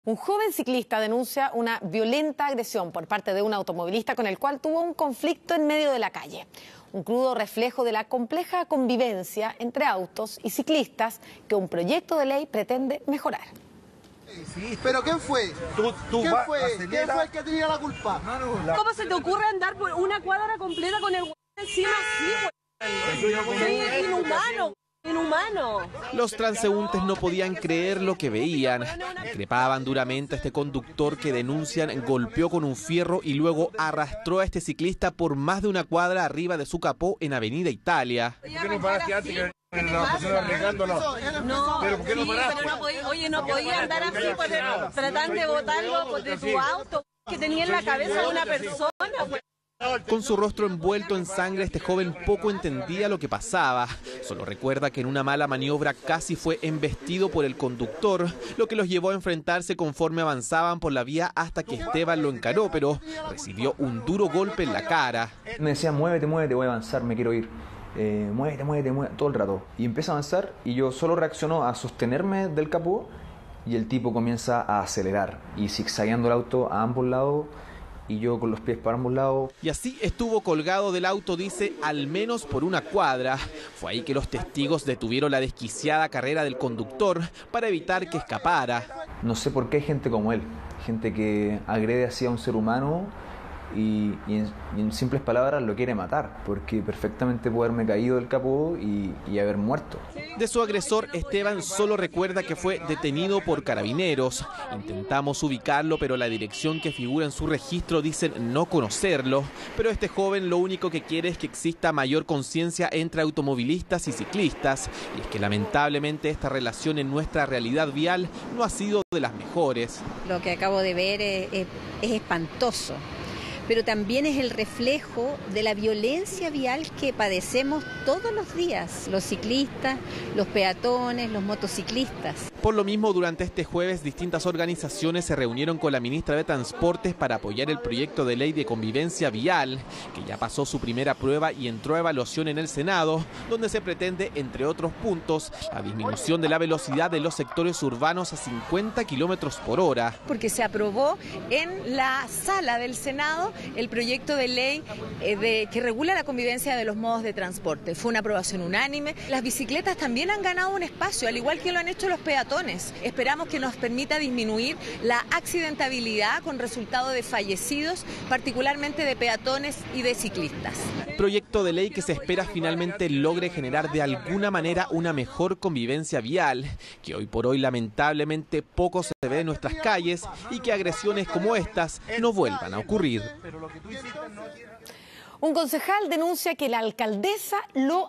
Un joven ciclista denuncia una violenta agresión por parte de un automovilista con el cual tuvo un conflicto en medio de la calle. Un crudo reflejo de la compleja convivencia entre autos y ciclistas que un proyecto de ley pretende mejorar. ¿Pero quién fue? ¿Quién fue? ¿Quién fue el que tenía la culpa? ¿Cómo se te ocurre andar por una cuadra completa con el encima así, güey? Inhumano. Inhumano. Los transeúntes no podían creer lo que veían. Increpaban duramente a este conductor que denuncian golpeó con un fierro y luego arrastró a este ciclista por más de una cuadra arriba de su capó en Avenida Italia. ¿Por qué no paraste antes que la persona arreglándonos? No, ¿Pero por qué no paraste? pero no podía, oye, no podía andar así tratando de botarlo de tu auto que tenía en la cabeza de una persona, güey. Con su rostro envuelto en sangre, este joven poco entendía lo que pasaba. Solo recuerda que en una mala maniobra casi fue embestido por el conductor, lo que los llevó a enfrentarse conforme avanzaban por la vía hasta que Esteban lo encaró, pero recibió un duro golpe en la cara. Me decía, muévete, muévete, voy a avanzar, me quiero ir. Muévete, muévete, muévete, todo el rato. Y empieza a avanzar y yo solo reacciono a sostenerme del capó y el tipo comienza a acelerar y zigzagueando el auto a ambos lados. Y yo con los pies para ambos lados. Y así estuvo colgado del auto, dice, al menos por una cuadra. Fue ahí que los testigos detuvieron la desquiciada carrera del conductor para evitar que escapara. No sé por qué hay gente como él, gente que agrede así a un ser humano y en simples palabras lo quiere matar, porque perfectamente puede haberme caído del capó y haber muerto. De su agresor, Esteban solo recuerda que fue detenido por carabineros. Intentamos ubicarlo, pero la dirección que figura en su registro dicen no conocerlo. Pero este joven lo único que quiere es que exista mayor conciencia entre automovilistas y ciclistas. Y es que lamentablemente esta relación en nuestra realidad vial no ha sido de las mejores. Lo que acabo de ver es espantoso, pero también es el reflejo de la violencia vial que padecemos todos los días, los ciclistas, los peatones, los motociclistas. Por lo mismo, durante este jueves, distintas organizaciones se reunieron con la ministra de Transportes para apoyar el proyecto de ley de convivencia vial, que ya pasó su primera prueba y entró a evaluación en el Senado, donde se pretende, entre otros puntos, la disminución de la velocidad de los sectores urbanos a 50 kilómetros por hora. Porque se aprobó en la sala del Senado el proyecto de ley que regula la convivencia de los modos de transporte. Fue una aprobación unánime. Las bicicletas también han ganado un espacio, al igual que lo han hecho los peatones. Esperamos que nos permita disminuir la accidentabilidad con resultado de fallecidos, particularmente de peatones y de ciclistas. Proyecto de ley que se espera finalmente logre generar de alguna manera una mejor convivencia vial, que hoy por hoy lamentablemente poco se ve en nuestras calles y que agresiones como estas no vuelvan a ocurrir. Un concejal denuncia que la alcaldesa lo